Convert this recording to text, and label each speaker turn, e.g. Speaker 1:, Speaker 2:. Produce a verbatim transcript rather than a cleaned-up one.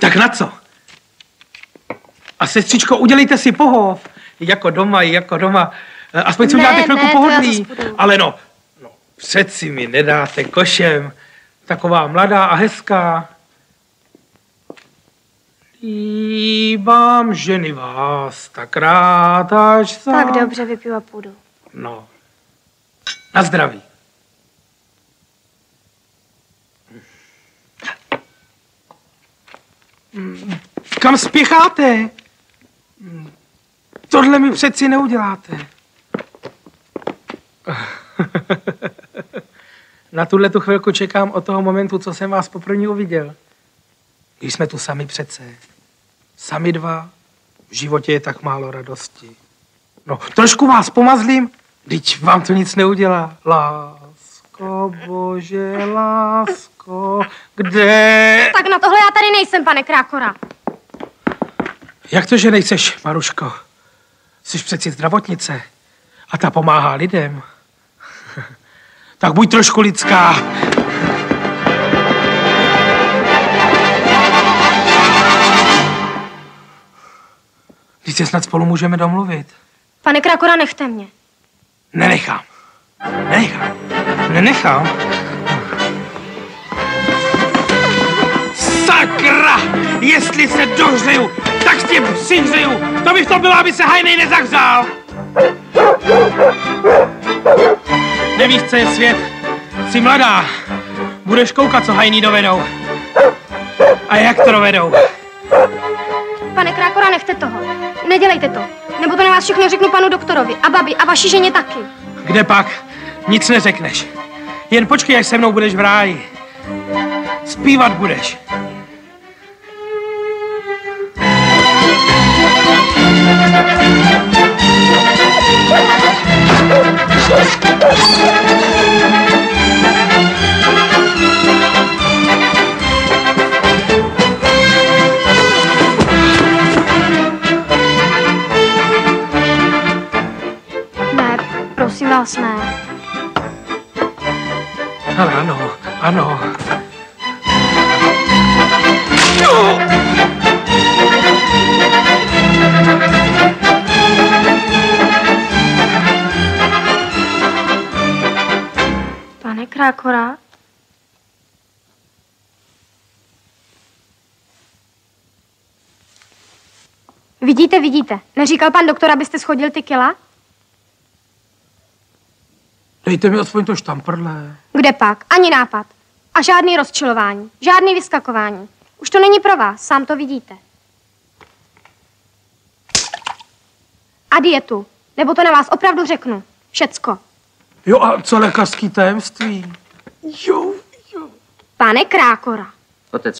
Speaker 1: Tak na co? A sestřičko, udělejte si pohov. Jako doma, jako doma. Aspoň si uděláte chvilku pohodlí. Ale no, no, přeci mi nedáte košem. Taková mladá a hezká. Líbám ženy vás tak rád, až za...
Speaker 2: Tak dobře, vypiju a půjdu.
Speaker 1: No. Na zdraví. Kam spěcháte? Tohle mi přeci neuděláte. Na tuhle tu chvilku čekám od toho momentu, co jsem vás poprvé uviděl. Když jsme tu sami přece. Sami dva. V životě je tak málo radosti. No, trošku vás pomazlím, vždyť vám to nic neudělá. Lásko, bože, lásko, kde...
Speaker 2: Tak na tohle já tady nejsem, pane Krákora.
Speaker 1: Jak to, že nejseš, Maruško? Jsi přeci zdravotnice a ta pomáhá lidem. Tak buď trošku lidská. Když se snad spolu můžeme domluvit.
Speaker 2: Pane Krákora, nechte mě.
Speaker 1: Nenechám. Nenechám. Nenechám. Sakra! Jestli se dohřeju, tak tě přihřeju. To bych to bylo, aby se hajnej nezahřál. Nevíš, co je svět. Jsi mladá. Budeš koukat, co hajný dovedou. A jak to dovedou.
Speaker 2: Pane Krákora, nechte toho. Nedělejte to. Nebo to na vás všechno řeknu panu doktorovi a babi a vaší ženě taky.
Speaker 1: Kde pak? Nic neřekneš. Jen počkej, až se mnou budeš v ráji. Zpívat budeš.
Speaker 2: Ne, prosím vás, ne.
Speaker 1: Ale ano, ano.
Speaker 2: Pane Krákora? Vidíte, vidíte. Neříkal pan doktor, abyste schodil ty kila?
Speaker 1: Dejte mi aspoň to štamprle.
Speaker 2: Kde pak? Ani nápad. A žádný rozčilování. Žádný vyskakování. Už to není pro vás, sám to vidíte. A dietu. Nebo to na vás opravdu řeknu. Všecko.
Speaker 1: Jo, a co lékařský tajemství? Jo, jo.
Speaker 2: Pane Krákora.
Speaker 3: Otec